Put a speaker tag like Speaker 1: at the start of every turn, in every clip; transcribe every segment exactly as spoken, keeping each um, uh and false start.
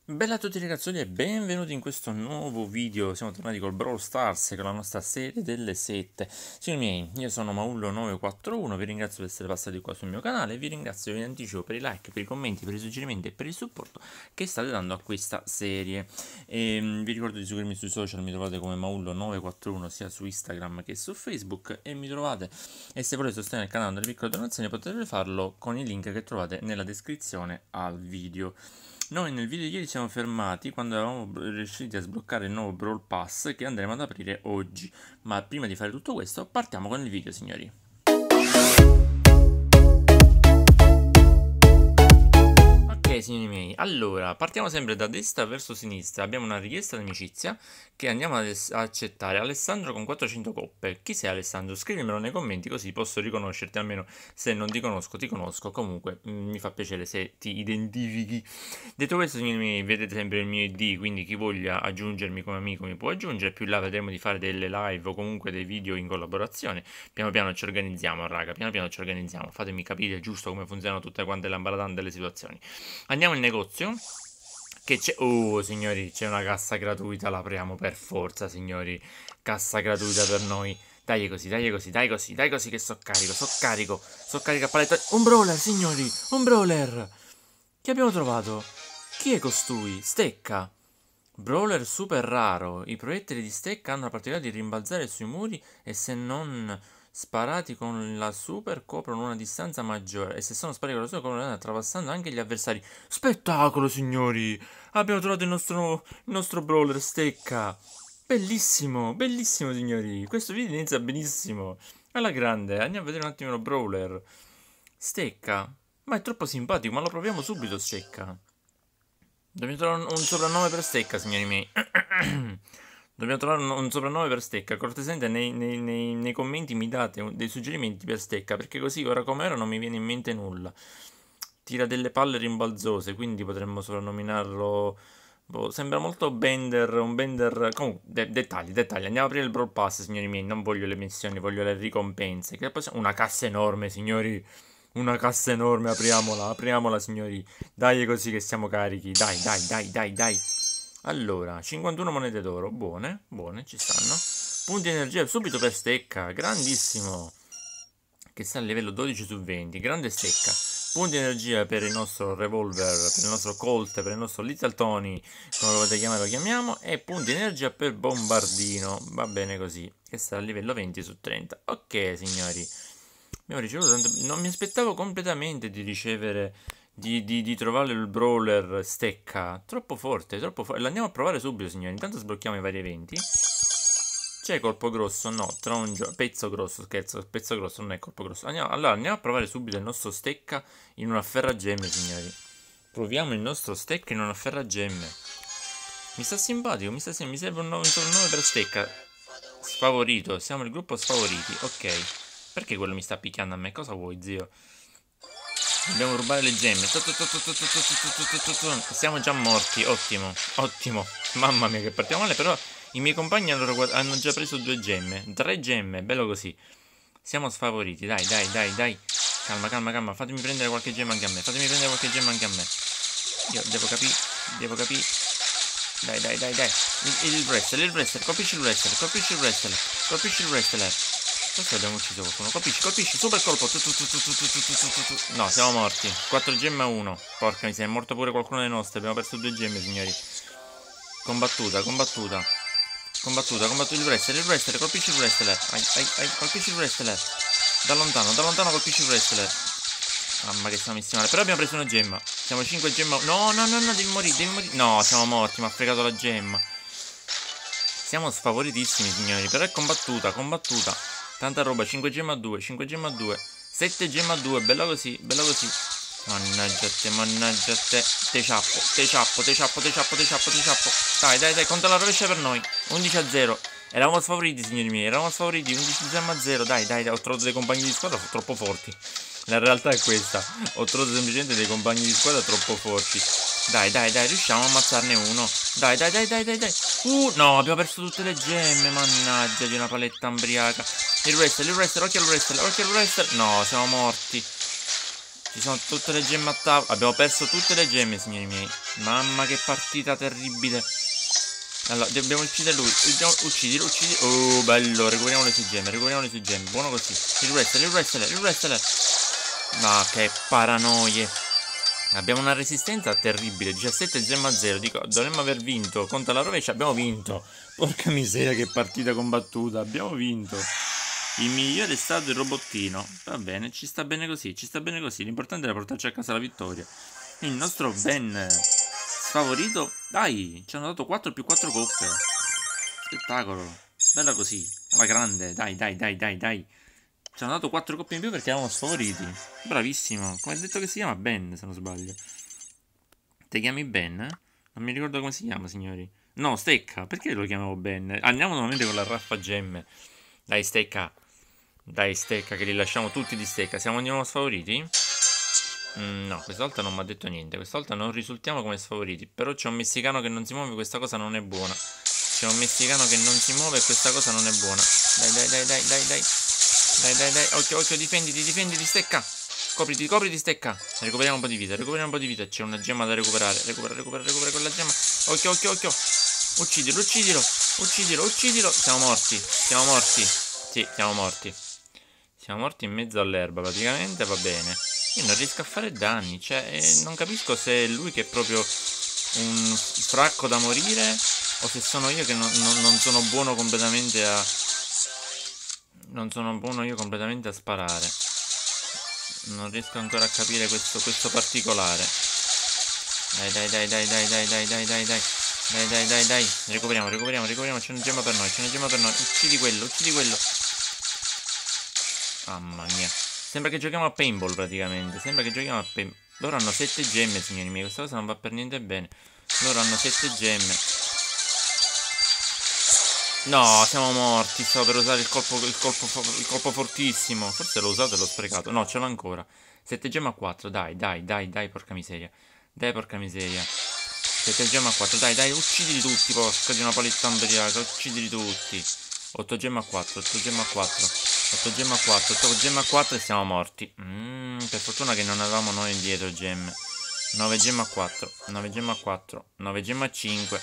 Speaker 1: Bella a tutti ragazzoli e benvenuti in questo nuovo video. Siamo tornati col Brawl Stars, con la nostra serie delle sette. Signori miei, io sono Maullo nove quattro uno, vi ringrazio per essere passati qua sul mio canale e vi ringrazio in anticipo per i like, per i commenti, per i suggerimenti e per il supporto che state dando a questa serie. E, um, vi ricordo di seguirmi sui social, mi trovate come Maullo nove quattro uno sia su Instagram che su Facebook e mi trovate, e se volete sostenere il canale delle piccole donazioni potete farlo con i link che trovate nella descrizione al video. Noi nel video di ieri siamo fermati quando eravamo riusciti a sbloccare il nuovo Brawl Pass che andremo ad aprire oggi, ma prima di fare tutto questo partiamo con il video, signori. Ok signori miei, allora partiamo sempre da destra verso sinistra. Abbiamo una richiesta di amicizia che andiamo ad accettare. Alessandro con quattrocento coppe. Chi sei Alessandro? Scrivimelo nei commenti così posso riconoscerti, almeno se non ti conosco ti conosco. Comunque mh, mi fa piacere se ti identifichi. Detto questo signori miei, vedete sempre il mio I D, quindi chi voglia aggiungermi come amico mi può aggiungere. Più là vedremo di fare delle live o comunque dei video in collaborazione. Piano piano ci organizziamo raga, piano piano ci organizziamo. Fatemi capire giusto come funzionano tutte quante le ambaradan delle situazioni. Andiamo in negozio. Che c'è? Oh signori, c'è una cassa gratuita, l'apriamo per forza signori. Cassa gratuita per noi. Dai così, dai così, dai così, dai così che so carico, so carico, so carico a paletta. Un brawler signori, un brawler. Che abbiamo trovato? Chi è costui? Stecca. Brawler super raro. I proiettili di Stecca hanno la particolarità di rimbalzare sui muri e se non sparati con la super coprono una distanza maggiore e se sono sparati con la super coprono una trapassando anche gli avversari. Spettacolo signori! Abbiamo trovato il nostro, il nostro brawler Stecca. Bellissimo, bellissimo signori. Questo video inizia benissimo. Alla grande, andiamo a vedere un attimo lo brawler. Stecca. Ma è troppo simpatico, ma lo proviamo subito Stecca. Dobbiamo trovare un, un soprannome per Stecca signori miei. Dobbiamo trovare un, un soprannome per Stecca. Cortesemente nei, nei, nei, nei commenti mi date un, dei suggerimenti per Stecca, perché così ora come ora non mi viene in mente nulla. Tira delle palle rimbalzose, quindi potremmo soprannominarlo. Boh, sembra molto Bender, un Bender. Comunque, de dettagli, dettagli. Andiamo a aprire il Brawl Pass, signori miei. Non voglio le missioni, voglio le ricompense. Che possiamo... Una cassa enorme, signori. Una cassa enorme, apriamola, apriamola, signori. Dai così che siamo carichi. Dai, dai, dai, dai, dai. Allora, cinquantuno monete d'oro, buone, buone, ci stanno. Punti di energia subito per Stecca, grandissimo. Che sta a livello dodici su venti, grande Stecca. Punti di energia per il nostro revolver, per il nostro Colt, per il nostro Little Tony, come lo volete chiamare lo chiamiamo. E punti di energia per Bombardino, va bene così, che sta a livello venti su trenta. Ok signori, abbiamo ricevuto tanto... Non mi aspettavo completamente di ricevere... Di, di, di trovare il brawler Stecca. Troppo forte, troppo forte. L'andiamo a provare subito, signori. Intanto sblocchiamo i vari eventi. C'è colpo grosso? No, tronjo. Pezzo grosso, scherzo. Pezzo grosso non è colpo grosso. Andiamo, allora andiamo a provare subito il nostro Stecca in una ferragemme, signori. Proviamo il nostro Stecca in una ferragemme. Mi sta simpatico, mi sta simpatico. Mi serve un nome, un nome per Stecca. Sfavorito, siamo il gruppo sfavoriti. Ok. Perché quello mi sta picchiando a me? Cosa vuoi, zio? Dobbiamo rubare le gemme. Siamo già morti. Ottimo, ottimo. Mamma mia che partiamo male. Però i miei compagni hanno, hanno già preso due gemme. Tre gemme, bello così. Siamo sfavoriti. Dai, dai, dai, dai. Calma, calma, calma. Fatemi prendere qualche gemma anche a me. Fatemi prendere qualche gemma anche a me. Io devo capire. Devo capire. Dai, dai, dai, dai. Il, il wrestler, il wrestler. Colpisci il wrestler. Colpisci il wrestler. Colpisci il wrestler. Forse abbiamo ucciso qualcuno. Colpisci, colpisci, super colpo. Tu, tu, tu, tu, tu, tu, tu, tu, tu. No, siamo morti. quattro gemme a uno. Porca miseria, è morto pure qualcuno dei nostri. Abbiamo perso due gemme, signori. Combattuta, combattuta. Combattuta, combattuta il wrestler, il wrestler, colpisci il wrestler. Ai, ai, ai, colpisci il wrestler. Da lontano, da lontano colpisci il wrestler. Mamma che siamo messi male. Però abbiamo preso una gemma. Siamo cinque gemma. No, no, no, no, devi morire, devi morire. No, siamo morti, mi ha fregato la gemma. Siamo sfavoritissimi, signori. Però è combattuta, combattuta. Tanta roba, cinque gemma a due, cinque gemma a due, sette gemma a due, bella così, bella così. Mannaggia te, mannaggia te. Te ciappo, te ciappo, te ciappo, te ciappo, te ciappo, te ciappo. Dai, dai, dai, conta la rovescia per noi. undici a zero. Eravamo sfavoriti, signori miei, eravamo sfavoriti, undici gemma a zero. Dai, dai, dai, ho trovato dei compagni di squadra troppo forti. La realtà è questa. Ho trovato semplicemente dei compagni di squadra troppo forti. Dai, dai, dai, riusciamo a ammazzarne uno. Dai, dai, dai, dai, dai, dai. Uh, no, abbiamo perso tutte le gemme, mannaggia di una paletta ambriaca. Il wrestler, il wrestler, occhio al wrestler, occhio al wrestler. No, siamo morti. Ci sono tutte le gemme a tavola. Abbiamo perso tutte le gemme, signori miei. Mamma, che partita terribile. Allora, dobbiamo uccidere lui. Uccidilo, uccidilo. Oh, bello. Recuperiamo le sue gemme. Recuperiamo le sue gemme. Buono così. Il wrestler, il wrestler, il wrestler. Ma che paranoie. Abbiamo una resistenza terribile. diciassette gemme a zero. Dico, dovremmo aver vinto. Conta la rovescia. Abbiamo vinto. Porca miseria, che partita combattuta. Abbiamo vinto. Il migliore è stato il robottino. Va bene, ci sta bene così. Ci sta bene così. L'importante è portarci a casa la vittoria. Il nostro Ben sfavorito. Dai, ci hanno dato quattro più quattro coppe. Spettacolo. Bella così. Alla grande. Dai, dai, dai, dai, dai. Ci hanno dato quattro coppe in più perché eravamo sfavoriti. Bravissimo. Come hai detto che si chiama Ben, se non sbaglio. Ti chiami Ben? Non mi ricordo come si chiama, signori. No, Stecca. Perché lo chiamavo Ben? Andiamo nuovamente con la raffa gemme. Dai, Stecca. Dai, Stecca, che li lasciamo tutti di Stecca. Siamo di nuovo sfavoriti? Mm, no, questa volta non mi ha detto niente. Questa volta non risultiamo come sfavoriti. Però c'è un messicano che non si muove, questa cosa non è buona. C'è un messicano che non si muove e questa cosa non è buona. Dai, dai, dai, dai, dai, dai. Dai, dai, dai. Occhio, occhio, difenditi, difenditi, Stecca. Copriti, copriti, Stecca. Recuperiamo un po' di vita, recuperiamo un po' di vita. C'è una gemma da recuperare. Recupera, recupera, recupera quella gemma. Occhio, occhio, occhio. Uccidilo, uccidilo. Uccidilo, uccidilo. Siamo morti. Siamo morti. Sì, siamo morti. Siamo morti in mezzo all'erba praticamente, va bene. Io non riesco a fare danni. Cioè, eh, non capisco se è lui che è proprio un fracco da morire o se sono io che non, non, non sono buono completamente a... Non sono buono io completamente a sparare. Non riesco ancora a capire questo, questo particolare. Dai, dai, dai, dai, dai, dai, dai, dai, dai, dai. Dai, dai, dai, dai. Recuperiamo, recuperiamo, recuperiamo. C'è una gemma per noi, c'è una gemma per noi. Uccidi quello, uccidi quello. Mamma mia. Sembra che giochiamo a paintball praticamente. Sembra che giochiamo a paintball. Loro hanno sette gemme, signori miei. Questa cosa non va per niente bene. Loro hanno sette gemme. No, siamo morti. Stavo per usare il colpo, il colpo, il colpo fortissimo. Forse l'ho usato e l'ho sprecato. No, ce l'ho ancora. sette gemme a quattro. Dai, dai, dai, dai, porca miseria. Dai, porca miseria. sette gemme a quattro. Dai, dai, uccidili tutti, porca di una paletta ambriaca. Uccidili tutti. otto gemme a quattro. otto gemme a quattro. otto gemme a quattro. otto gemme a quattro e siamo morti. Mm, per fortuna che non avevamo noi indietro gemme. nove gemme a quattro. nove gemme a quattro. nove gemme a cinque.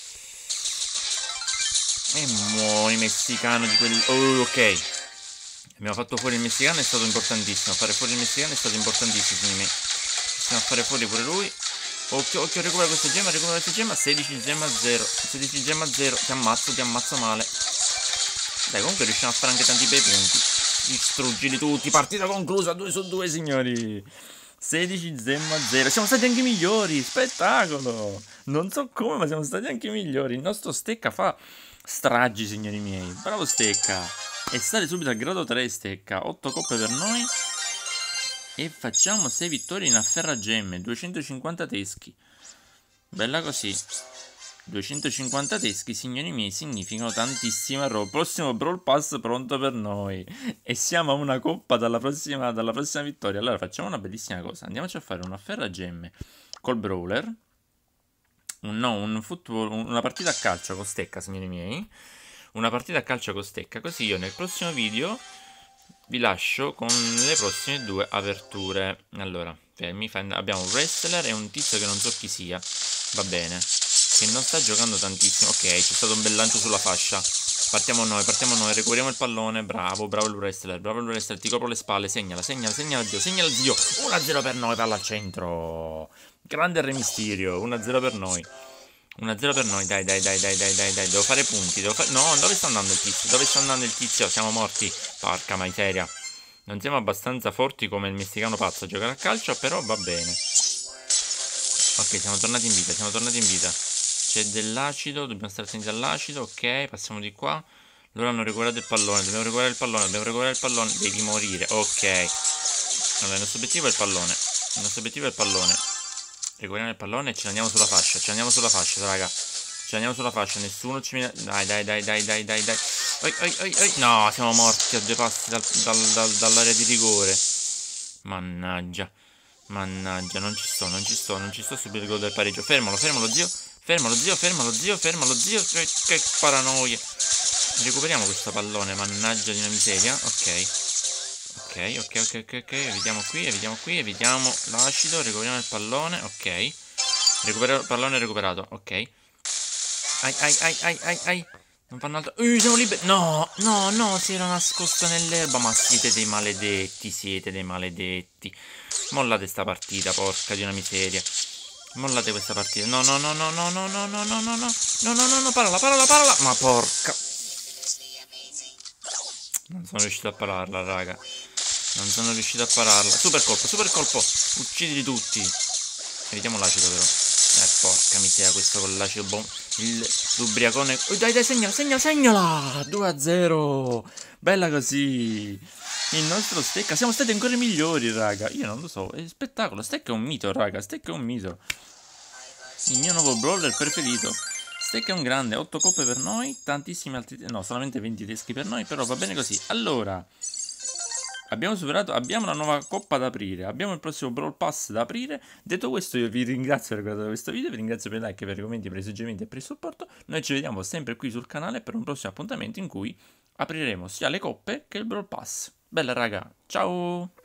Speaker 1: E muori messicano di quel... Oh, ok. Abbiamo fatto fuori il messicano, è stato importantissimo. Fare fuori il messicano è stato importantissimo, quindi possiamo fare fuori pure lui. Occhio, occhio, recupera questa gemma, recupera questa gemma. sedici gemma a zero. sedici gemma a zero. Ti ammazzo, ti ammazzo male. Dai, comunque riusciamo a fare anche tanti bei punti. Distruggili tutti. Partita conclusa, due su due, signori. sedici gemma a zero. Siamo stati anche migliori. Spettacolo. Non so come, ma siamo stati anche migliori. Il nostro Stecca fa... stragi, signori miei. Bravo Stecca. E sale subito al grado tre Stecca. otto coppe per noi. E facciamo sei vittorie in afferragemme. duecentocinquanta teschi. Bella così. duecentocinquanta teschi, signori miei, significano tantissima roba. Prossimo Brawl Pass pronto per noi. E siamo a una coppa dalla prossima, dalla prossima vittoria. Allora facciamo una bellissima cosa. Andiamoci a fare un afferragemme col Brawler. Un, no, un football, una partita a calcio con Stecca, signori miei. Una partita a calcio con Stecca. Così io nel prossimo video vi lascio con le prossime due aperture. Allora, fermi, abbiamo un wrestler e un tizio che non so chi sia. Va bene. Che non sta giocando tantissimo. Ok, c'è stato un bel lancio sulla fascia. Partiamo noi, partiamo noi, recuperiamo il pallone. Bravo, bravo il wrestler, bravo il wrestler. Ti copro le spalle, segnala, segnala, segnala zio, segnala zio. uno a zero per noi, palla al centro. Grande Re Mysterio, uno a zero per noi. uno a zero per noi, dai, dai, dai, dai, dai, dai, dai. Devo fare punti, devo fare... No, dove sta andando il tizio? Dove sta andando il tizio? Siamo morti. Porca miseria. Non siamo abbastanza forti come il messicano pazzo a giocare a calcio, però va bene. Ok, siamo tornati in vita, siamo tornati in vita. C'è dell'acido, dobbiamo stare attenti all'acido, ok, passiamo di qua. Loro hanno recuperato il pallone, dobbiamo recuperare il pallone, dobbiamo recuperare il pallone. Devi morire, ok. Allora, il nostro obiettivo è il pallone. Il nostro obiettivo è il pallone. Recuperiamo il pallone e ce l'andiamo sulla fascia, ce l'andiamo sulla fascia, raga. Ce l'andiamo sulla fascia, nessuno ci viene... Dai, dai, dai, dai, dai, dai, dai. Oi, oi, oi, oi. No, siamo morti a due passi dal, dal, dal, dall'area di rigore. Mannaggia. Mannaggia, non ci sto, non ci sto, non ci sto subito il gol del pareggio. Fermalo, fermalo, zio. Fermalo, zio, fermalo, zio, fermalo, zio. Che, che paranoia. Recuperiamo questo pallone, mannaggia di una miseria. Ok. Ok, ok, ok, ok, ok. Evitiamo qui, evitiamo qui, evitiamo l'acido. Recuperiamo il pallone. Ok. Recupero il pallone recuperato. Ok. Ai, ai, ai, ai, ai, ai. Non fanno altro. Uh, siamo liberi. No, no, no, si era nascosto nell'erba. Ma siete dei maledetti, siete dei maledetti. Mollate sta partita, porca di una miseria. Mollate questa partita. No, no, no, no, no, no, no, no, no, no, no. No, no, no, no, parala, parala, parala. Ma porca. Non sono riuscito a pararla, raga. Non sono riuscito a pararla. Super colpo, super colpo. Uccidili tutti. Evitiamo l'acido però. Eh, porca miseria, questo con l'acido bom. Il l'ubriacone. Oh, dai, dai, segnala, segnala, segnala. due a zero. Bella così. Il nostro Stecca. Siamo stati ancora migliori, raga. Io non lo so. È spettacolo. Stecca è un mito, raga. Stecca è un mito. Il mio nuovo brawler preferito. Stecca è un grande. otto coppe per noi. Tantissimi altri. No, solamente venti teschi per noi. Però va bene così. Allora. Abbiamo superato, abbiamo una nuova coppa da aprire, abbiamo il prossimo Brawl Pass da aprire. Detto questo io vi ringrazio per aver guardato questo video, vi ringrazio per i like, per i commenti, per i suggerimenti e per il supporto. Noi ci vediamo sempre qui sul canale per un prossimo appuntamento in cui apriremo sia le coppe che il Brawl Pass. Bella raga, ciao!